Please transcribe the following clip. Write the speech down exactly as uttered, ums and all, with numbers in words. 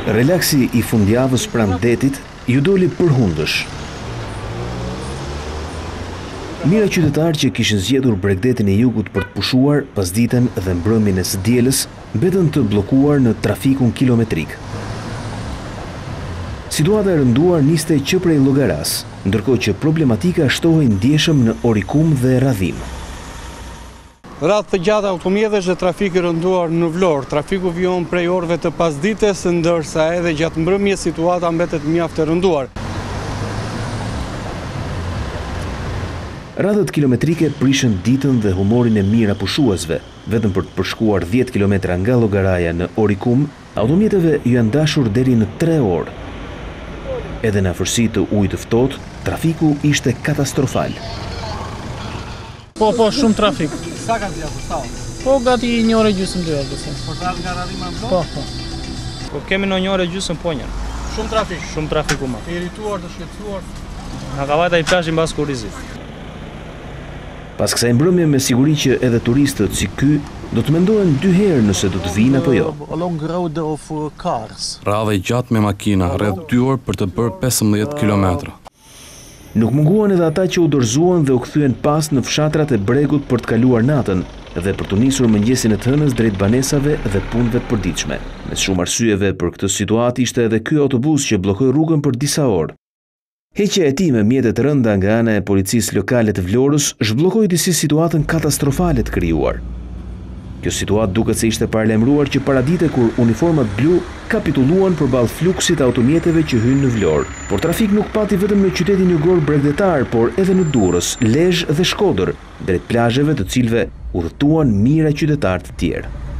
Relaksi i fundjavës pranë detit ju doli përhundësh. Mira qytetarë që kishin zgjedhur Bregdetin e Jugut për të pushuar pasditen dhe mbrëmjen e së dielës mbetën të bllokuar në trafikun kilometrik. Situata e rënduar niste që prej Llogaras, ndërkohë që problematika shtohej ndjeshëm në Orikum dhe Radhim. Radhë të gjatë automjedhesh dhe trafik i rënduar në Vlorë. Trafiku vijon prej orëve të pasdites, ndërsa edhe gjatë mbrëmjes situata mbetet mjaft e rënduar. Radhët kilometrike prishën ditën dhe humorin e mirë pushuesve. Vetëm për të përshkuar dhjetë kilometra nga Llogaraja në Orikum, automjeteve janë dashur deri në tre orë. Edhe në afërsi të ujit të ftohtë, trafiku ishte katastrofal. Po, po, shumë trafik. Sa ka zgjatur sa? Po, gati një orë gjysmë dy orë. Por dalë nga Radhimi në Vlorë? Po, po. Po kemi në një orë gjysmë po një. Shumë trafik. Shumë trafiku më. Të irrituar, të shqetësuar. Na ka vajta i plazhin mbas kurrizit. Pas kësaj mbrëmje me siguri që edhe turistët si ky do të mendohen dy herë nëse do të vinë apo jo. Radha i gjatë me makina, rreth dy orë për të bërë pesëmbëdhjetë kilometra. Nuk munguan edhe ata që u dorëzuan dhe u kthyen pas në fshatrat e Bregut për të kaluar natën dhe për të nisur mëngjesin e të hënës drejt banesave dhe punëve të përditshme. Me shumë arsyeve për këtë situatë ishte edhe ky autobus që bllokoi rrugën për disa orë. Heqja e tij me mjete të rënda nga ana e policisë lokale të Vlorës zhbllokoi disi situatën katastrofale të krijuar. Kjo situatë duket se ishte paralajmëruar që paradite kur uniformat blu kapitulluan përballë fluksit automjeteve që hynë në Vlorë. Por trafik nuk pati vetëm në qytetin jugor bregdetar, por edhe në Durrës, Lezhë dhe Shkodër, drejt plazheve të cilëve udhëtuan mijëra qytetarë të tjerë.